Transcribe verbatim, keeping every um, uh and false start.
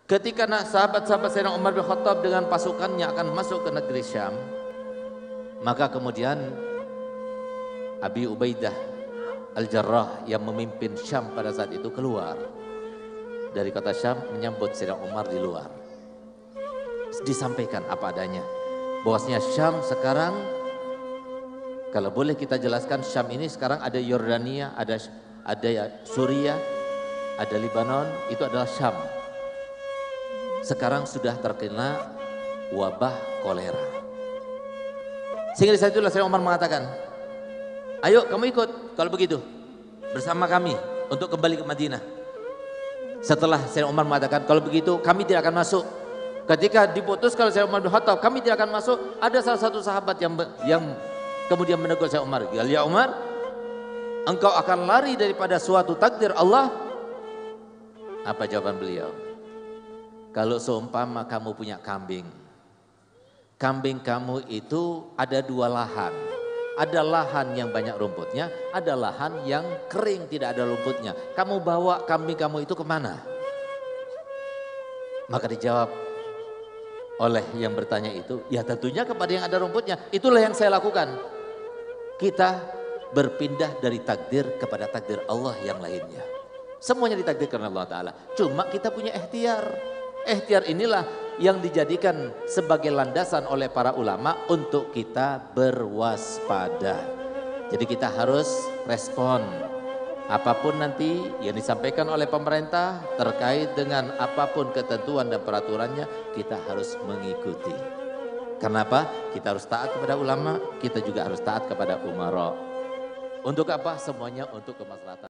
Ketika sahabat-sahabat Sayyidina Umar bin Khattab dengan pasukannya akan masuk ke negeri Syam, maka kemudian Abi Ubaidah Al-Jarrah yang memimpin Syam pada saat itu keluar dari kota Syam menyambut Sayyidina Umar di luar. Disampaikan apa adanya, bahwasanya Syam sekarang, kalau boleh kita jelaskan, Syam ini sekarang ada Yordania, ada ada Suriah, ada Lebanon, itu adalah Syam. Sekarang sudah terkena wabah kolera. Sehingga di saat itulah Sayyidina Umar mengatakan, ayo kamu ikut kalau begitu bersama kami untuk kembali ke Madinah. Setelah Sayyidina Umar mengatakan kalau begitu kami tidak akan masuk. Ketika diputuskan oleh Sayyidina Umar bin Khattab kami tidak akan masuk, ada salah satu sahabat yang yang kemudian menegur Sayyidina Umar, ya Umar, engkau akan lari daripada suatu takdir Allah? Apa jawaban beliau? Kalau seumpama kamu punya kambing, kambing kamu itu ada dua lahan. Ada lahan yang banyak rumputnya, ada lahan yang kering tidak ada rumputnya. Kamu bawa kambing kamu itu kemana? Maka dijawab oleh yang bertanya itu, ya tentunya kepada yang ada rumputnya. Itulah yang saya lakukan. Kita berpindah dari takdir kepada takdir Allah yang lainnya. Semuanya ditakdirkan Allah Ta'ala. Cuma kita punya ikhtiar. Ikhtiar inilah yang dijadikan sebagai landasan oleh para ulama untuk kita berwaspada. Jadi kita harus respon. Apapun nanti yang disampaikan oleh pemerintah terkait dengan apapun ketentuan dan peraturannya, kita harus mengikuti. Kenapa? Kita harus taat kepada ulama, kita juga harus taat kepada umara. Untuk apa? Semuanya untuk kemaslahatan.